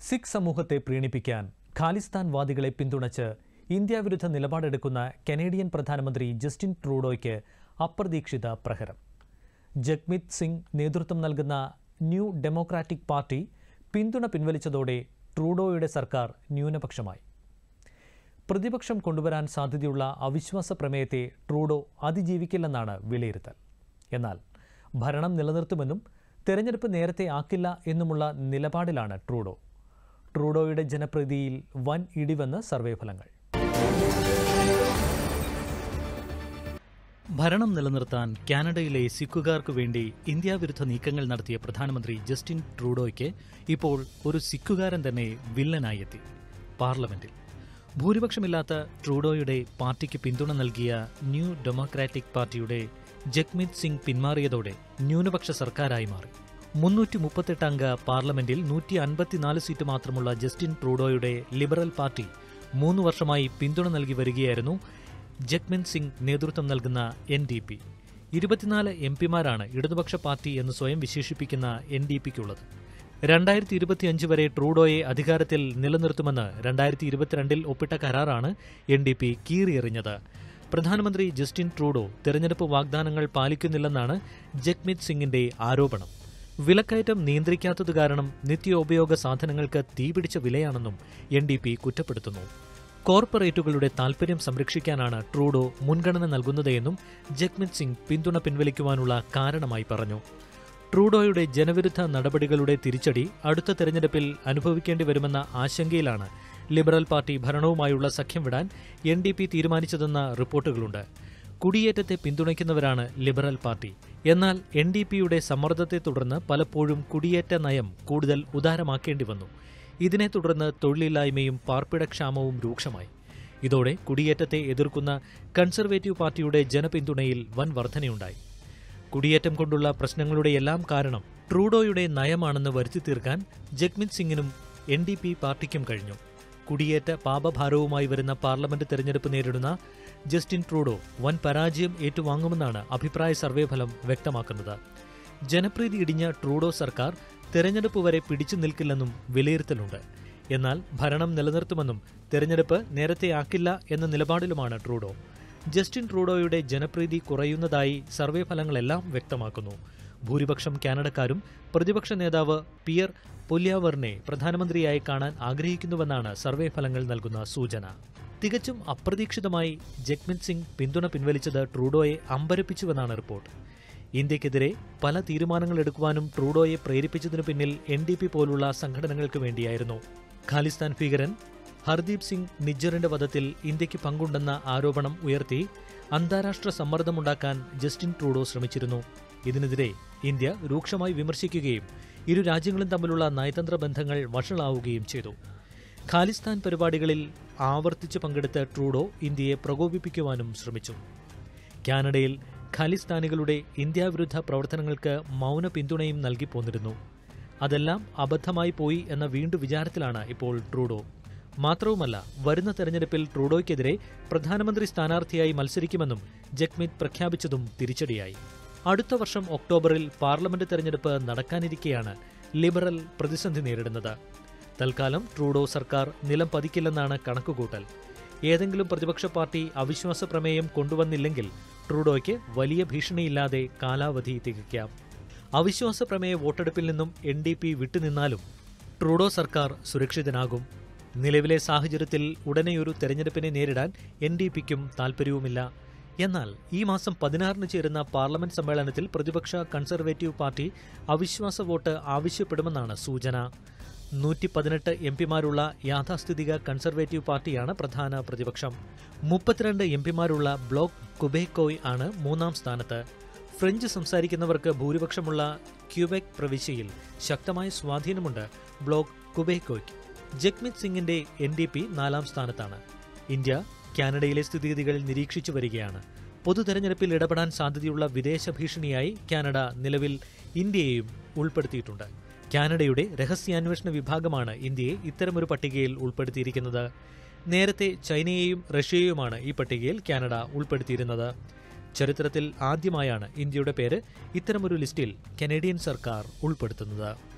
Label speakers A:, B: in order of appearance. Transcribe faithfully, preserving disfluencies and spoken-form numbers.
A: സിഖ് സമൂഹത്തെ പ്രീണിപ്പിക്കാൻ ഖാലിസ്ഥാൻവാദികളെ പിന്തുണച്ച് ഇന്ത്യാവിരുദ്ധ നിലപാടെടുക്കുന്ന കനേഡിയൻ പ്രധാനമന്ത്രി ജസ്റ്റിൻ ട്രൂഡോയ്ക്ക് അപ്രതീക്ഷിത പ്രഹരം. ജഗ്മിത് സിംഗ് നേതൃത്വം നൽകുന്ന ന്യൂ ഡെമോക്രാറ്റിക് പാർട്ടി പിന്തുണ പിൻവലിച്ചതോടെ ട്രൂഡോയുടെ സർക്കാർ ന്യൂനപക്ഷമായി. പ്രതിപക്ഷം കൊണ്ടുവരാൻ സാധ്യതയുള്ള അവിശ്വാസ പ്രമേയത്തെ ട്രൂഡോ അതിജീവിക്കില്ലെന്നാണ് വിലയിരുത്തൽ. എന്നാൽ ഭരണം നിലനിർത്തുമെന്നും തെരഞ്ഞെടുപ്പ് നേരത്തെ ആക്കില്ല എന്നുമുള്ള നിലപാടിലാണ് ട്രൂഡോ. ട്രൂഡോയുടെ ജനപ്രീതിയിൽ വൻ ഇടിവെന്ന് സർവേ ഫലങ്ങൾ.
B: ഭരണം നിലനിർത്താൻ കാനഡയിലെ സിഖുകാർക്കു വേണ്ടി ഇന്ത്യാവിരുദ്ധ നീക്കങ്ങൾ നടത്തിയ പ്രധാനമന്ത്രി ജസ്റ്റിൻ ട്രൂഡോയ്ക്ക് ഇപ്പോൾ ഒരു സിഖുകാരൻ തന്നെ വില്ലനായെത്തി. പാർലമെന്റിൽ ഭൂരിപക്ഷമില്ലാത്ത ട്രൂഡോയുടെ പാർട്ടിക്ക് പിന്തുണ നൽകിയ ന്യൂ ഡെമോക്രാറ്റിക് പാർട്ടിയുടെ ജഗ്മിത് സിംഗ് പിന്മാറിയതോടെ ന്യൂനപക്ഷ സർക്കാരായി മാറി. മുന്നൂറ്റി മുപ്പത്തെട്ട് അംഗ പാർലമെന്റിൽ നൂറ്റി അൻപത്തിനാല് സീറ്റ് മാത്രമുള്ള ജസ്റ്റിൻ ട്രൂഡോയുടെ ലിബറൽ പാർട്ടി മൂന്ന് വർഷമായി പിന്തുണ നൽകി വരികയായിരുന്നു ജഗ്മിത് സിംഗ് നേതൃത്വം നൽകുന്ന എൻ ഡി പി. ഇരുപത്തിനാല് എം പിമാരാണ് ഇടതുപക്ഷ പാർട്ടി എന്ന് സ്വയം വിശേഷിപ്പിക്കുന്ന എൻ ഡി പിക്കുള്ളത്. രണ്ടായിരത്തി ഇരുപത്തിയഞ്ച് വരെ ട്രൂഡോയെ അധികാരത്തിൽ നിലനിർത്തുമെന്ന് രണ്ടായിരത്തി ഇരുപത്തിരണ്ടിൽ ഒപ്പിട്ട കരാറാണ് എൻ ഡി പി കീറിയെറിഞ്ഞത്. പ്രധാനമന്ത്രി ജസ്റ്റിൻ ട്രൂഡോ തെരഞ്ഞെടുപ്പ് വാഗ്ദാനങ്ങൾ പാലിക്കുന്നില്ലെന്നാണ് ജഗ്മിത് സിംഗിന്റെ ആരോപണം. വിലക്കയറ്റം നിയന്ത്രിക്കാത്തതു കാരണം നിത്യോപയോഗ സാധനങ്ങൾക്ക് തീപിടിച്ച വിലയാണെന്നും എൻ ഡി പി കുറ്റപ്പെടുത്തുന്നു. കോർപ്പറേറ്റുകളുടെ താൽപര്യം സംരക്ഷിക്കാനാണ് ട്രൂഡോ മുൻഗണന നൽകുന്നതെന്നും ജഗ്മിത് സിംഗ് പിന്തുണ പിൻവലിക്കുവാനുള്ള കാരണമായി പറഞ്ഞു. ട്രൂഡോയുടെ ജനവിരുദ്ധ നടപടികളുടെ തിരിച്ചടി അടുത്ത തെരഞ്ഞെടുപ്പിൽ അനുഭവിക്കേണ്ടി വരുമെന്ന ആശങ്കയിലാണ് ലിബറൽ പാർട്ടി ഭരണവുമായുള്ള സഖ്യം വിടാൻ എൻ ഡി പി തീരുമാനിച്ചതെന്ന റിപ്പോർട്ടുകളുണ്ട്. കുടിയേറ്റത്തെ പിന്തുണയ്ക്കുന്നവരാണ് ലിബറൽ പാർട്ടി. എന്നാൽ എൻ ഡി പിയുടെ സമ്മർദ്ദത്തെ തുടർന്ന് പലപ്പോഴും കുടിയേറ്റ നയം കൂടുതൽ ഉദാരമാക്കേണ്ടി വന്നു. ഇതിനെ തുടർന്ന് തൊഴിലില്ലായ്മയും പാർപ്പിടക്ഷാമവും രൂക്ഷമായി. ഇതോടെ കുടിയേറ്റത്തെ എതിർക്കുന്ന കൺസർവേറ്റീവ് പാർട്ടിയുടെ ജനപിന്തുണയിൽ വൻ വർധനയുണ്ടായി. കുടിയേറ്റം കൊണ്ടുള്ള പ്രശ്നങ്ങളുടെയെല്ലാം കാരണം ട്രൂഡോയുടെ നയമാണെന്ന് വരുത്തി തീർക്കാൻ ജഗ്മിത് സിംഗിനും എൻ ഡി പി പാർട്ടിക്കും കഴിഞ്ഞു. കുടിയേറ്റ പാപഭാരവുമായി വരുന്ന പാർലമെന്റ് തെരഞ്ഞെടുപ്പ് നേരിടുന്ന ജസ്റ്റിൻ ട്രൂഡോ വൻ പരാജയം ഏറ്റുവാങ്ങുമെന്നാണ് അഭിപ്രായ സർവേ ഫലം വ്യക്തമാക്കുന്നത്. ജനപ്രീതി ഇടിഞ്ഞ ട്രൂഡോ സർക്കാർ തെരഞ്ഞെടുപ്പ് വരെ പിടിച്ചു നിൽക്കില്ലെന്നും വിലയിരുത്തലുണ്ട്. എന്നാൽ ഭരണം നിലനിർത്തുമെന്നും തെരഞ്ഞെടുപ്പ് നേരത്തെയാക്കില്ല എന്ന നിലപാടിലുമാണ് ട്രൂഡോ. ജസ്റ്റിൻ ട്രൂഡോയുടെ ജനപ്രീതി കുറയുന്നതായി സർവേ ഫലങ്ങളെല്ലാം വ്യക്തമാക്കുന്നു. ഭൂരിപക്ഷം കാനഡക്കാരും പ്രതിപക്ഷ നേതാവ് പിയർ പൊല്യാവറിനെ പ്രധാനമന്ത്രിയായി കാണാൻ ആഗ്രഹിക്കുന്നുവെന്നാണ് സർവേ ഫലങ്ങൾ നൽകുന്ന സൂചന. തികച്ചും അപ്രതീക്ഷിതമായി ജഗ്മിത് സിംഗ് പിന്തുണ പിൻവലിച്ചത് ട്രൂഡോയെ അമ്പരപ്പിച്ചുവെന്നാണ് റിപ്പോർട്ട്. ഇന്ത്യക്കെതിരെ പല തീരുമാനങ്ങൾ എടുക്കുവാനും ട്രൂഡോയെ പ്രേരിപ്പിച്ചതിനു പിന്നിൽ എൻ ഡി പി പോലുള്ള സംഘടനകൾക്ക് വേണ്ടിയായിരുന്നു. ഖാലിസ്ഥാൻ ഭീകരൻ ഹർദീപ് സിംഗ് നിജ്ജറിന്റെ വധത്തിൽ ഇന്ത്യക്ക് പങ്കുണ്ടെന്ന ആരോപണം ഉയർത്തി അന്താരാഷ്ട്ര സമ്മർദ്ദമുണ്ടാക്കാൻ ജസ്റ്റിൻ ട്രൂഡോ ശ്രമിച്ചിരുന്നു. ഇതിനെതിരെ ഇന്ത്യ രൂക്ഷമായി വിമർശിക്കുകയും ഇരു രാജ്യങ്ങളും തമ്മിലുള്ള നയതന്ത്ര ബന്ധങ്ങൾ വഷളാവുകയും ചെയ്തു. ഖാലിസ്ഥാൻ പരിപാടികളിൽ ആവർത്തിച്ച് പങ്കെടുത്ത ട്രൂഡോ ഇന്ത്യയെ പ്രകോപിപ്പിക്കുവാനും ശ്രമിച്ചു. കാനഡയിൽ ഖാലിസ്ഥാനികളുടെ ഇന്ത്യാവിരുദ്ധ പ്രവർത്തനങ്ങൾക്ക് മൗന പിന്തുണയും നൽകി പോന്നിരുന്നു. അതെല്ലാം അബദ്ധമായി പോയി എന്ന വീണ്ടും വിചാരത്തിലാണ് ഇപ്പോൾ ട്രൂഡോ. മാത്രവുമല്ല, വരുന്ന തെരഞ്ഞെടുപ്പിൽ ട്രൂഡോയ്ക്കെതിരെ പ്രധാനമന്ത്രി സ്ഥാനാർത്ഥിയായി മത്സരിക്കുമെന്നും ജഗ്മിത് പ്രഖ്യാപിച്ചതും തിരിച്ചടിയായി. അടുത്ത വർഷം ഒക്ടോബറിൽ പാർലമെന്റ് തെരഞ്ഞെടുപ്പ് നടക്കാനിരിക്കെയാണ് ലിബറൽ പ്രതിസന്ധി നേരിടുന്നത്. തൽക്കാലം ട്രൂഡോ സർക്കാർ നിലം പതിക്കില്ലെന്നാണ് കണക്കുകൂട്ടൽ. ഏതെങ്കിലും പ്രതിപക്ഷ പാർട്ടി അവിശ്വാസ പ്രമേയം കൊണ്ടുവന്നില്ലെങ്കിൽ ട്രൂഡോയ്ക്ക് വലിയ ഭീഷണിയില്ലാതെ കാലാവധി തികയ്ക്കാം. അവിശ്വാസ പ്രമേയ വോട്ടെടുപ്പിൽ നിന്നും എൻ ഡി പി വിട്ടുനിന്നാലും ട്രൂഡോ സർക്കാർ സുരക്ഷിതനാകും. നിലവിലെ സാഹചര്യത്തിൽ ഉടനെയൊരു തെരഞ്ഞെടുപ്പിനെ നേരിടാൻ എൻ ഡി പിക്കും താൽപ്പര്യവുമില്ല. എന്നാൽ ഈ മാസം പതിനാറിന് ചേരുന്ന പാർലമെന്റ് സമ്മേളനത്തിൽ പ്രതിപക്ഷ കൺസർവേറ്റീവ് പാർട്ടി അവിശ്വാസ വോട്ട് ആവശ്യപ്പെടുമെന്നാണ് സൂചന. നൂറ്റി പതിനെട്ട് എം പിമാരുള്ള യാഥാസ്ഥിതിക കൺസർവേറ്റീവ് പാർട്ടിയാണ് പ്രധാന പ്രതിപക്ഷം. മുപ്പത്തിരണ്ട് എം പിമാരുള്ള ബ്ലോക്ക് ക്വബേക്കോയ് ആണ് മൂന്നാം സ്ഥാനത്ത്. ഫ്രഞ്ച് സംസാരിക്കുന്നവർക്ക് ഭൂരിപക്ഷമുള്ള ക്യൂബെക് പ്രവിശ്യയിൽ ശക്തമായ സ്വാധീനമുണ്ട് ബ്ലോക്ക് ക്വബേക്കോയ്ക്ക്. ജഗ്മിത് സിംഗിന്റെ എൻ ഡി പി നാലാം സ്ഥാനത്താണ്. ഇന്ത്യ കാനഡയിലെ സ്ഥിതിഗതികൾ നിരീക്ഷിച്ചു വരികയാണ്. പൊതു തെരഞ്ഞെടുപ്പിൽ ഇടപെടാൻ സാധ്യതയുള്ള വിദേശ ഭീഷണിയായി കാനഡ നിലവിൽ ഇന്ത്യയെയും ഉൾപ്പെടുത്തിയിട്ടുണ്ട്. കാനഡയുടെ രഹസ്യാന്വേഷണ വിഭാഗമാണ് ഇന്ത്യയെ ഇത്തരമൊരു പട്ടികയിൽ ഉൾപ്പെടുത്തിയിരിക്കുന്നത്. നേരത്തെ ചൈനയെയും റഷ്യയെയുമാണ് ഈ പട്ടികയിൽ കാനഡ ഉൾപ്പെടുത്തിയിരുന്നത്. ചരിത്രത്തിൽ ആദ്യമായാണ് ഇന്ത്യയുടെ പേര് ഇത്തരമൊരു ലിസ്റ്റിൽ കനേഡിയൻ സർക്കാർ ഉൾപ്പെടുത്തുന്നത്.